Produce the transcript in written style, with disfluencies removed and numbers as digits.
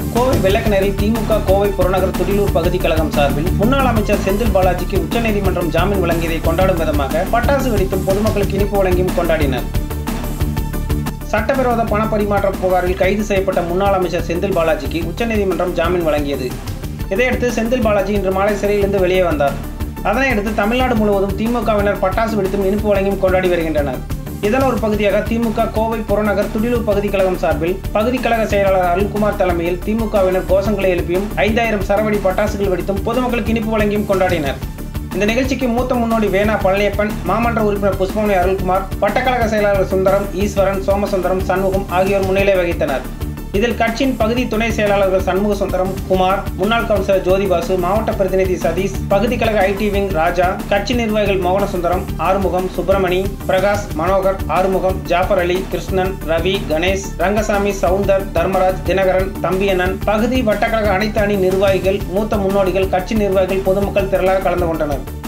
கோவை வெள்ளக்கிணரில் திமுக கோவை புறநகர் துடிலூர் பகுதி கழகம் சார்பில் முன்னாள் அமைச்சர் செந்தில் பாலாஜிக்கு உச்சநீதிமன்றம் ஜாமீன் வழங்கியதை கொண்டாடும் விதமாக பட்டாசு வெடித்தும் பொதுமக்களுக்கு இனிப்பு வழங்கியும் கொண்டாடினர். சட்டவிரோத பண பரிமாற்ற புகாரில் கைது செய்யப்பட்ட முன்னாள் அமைச்சர் செந்தில் பாலாஜிக்கு உச்சநீதிமன்றம் ஜாமீன் வழங்கியது. இதையடுத்து செந்தில் பாலாஜி இன்று மாலை சிறையிலிருந்து வெளியே வந்தார். அதனையடுத்து தமிழ்நாடு முழுவதும் திமுகவினர் பட்டாசு வெடித்தும் இனிப்பு வழங்கியும் கொண்டாடி வருகின்றனர். இதன் ஒரு பகுதியாக திமுக கோவை புறநகர் துடிலூர் பகுதி கழகம் சார்பில் பகுதி கழக செயலாளர் அருள்குமார் தலைமையில் திமுகவினர் கோஷங்களை எழுப்பியும் 5000 சரவெடி பட்டாசுகள் வெடித்தும் பொதுமக்களுக்கு இனிப்பு வழங்கியும் கொண்டாடினர். இந்த நிகழ்ச்சிக்கு மூத்த முன்னோடி வேணா பழனியப்பன், மாமன்ற உறுப்பினர் புஷ்பமணி அருள்குமார், வட்டக்கழக செயலாளர் சுந்தரம், ஈஸ்வரன், சோமசுந்தரம், சண்முகம் ஆகியோர் முன்னிலை வகித்தனர். இதில் கட்சியின் பகுதி துணை செயலாளர்கள் சண்முக சுந்தரம், குமார், முன்னாள் கவுன்சிலர் ஜோதிபாசு, மாவட்ட பிரதிநிதி சதீஷ், பகுதி கழக ஐடி விங் ராஜா, கட்சி நிர்வாகிகள் மோகனசுந்தரம், ஆறுமுகம், சுப்பிரமணி, பிரகாஷ், மனோகர், ஆறுமுகம், ஜாஃபர் அலி, கிருஷ்ணன், ரவி, கணேஷ், ரங்கசாமி, சவுந்தர், தர்மராஜ், தினகரன், தம்பியண்ணன், பகுதி வட்டக்கழக அனைத்து அணி நிர்வாகிகள், மூத்த முன்னோடிகள், கட்சி நிர்வாகிகள், பொதுமக்கள் திரளாக கலந்து கொண்டனர்.